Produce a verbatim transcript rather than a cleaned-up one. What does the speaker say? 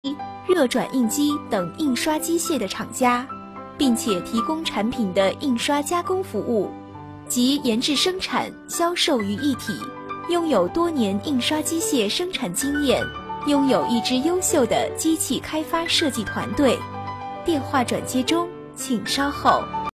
热转印机等印刷机械的厂家，并且提供产品的印刷加工服务，及研制生产、销售于一体，拥有多年印刷机械生产经验，拥有一支优秀的机器开发设计团队。电话转接中，请稍后。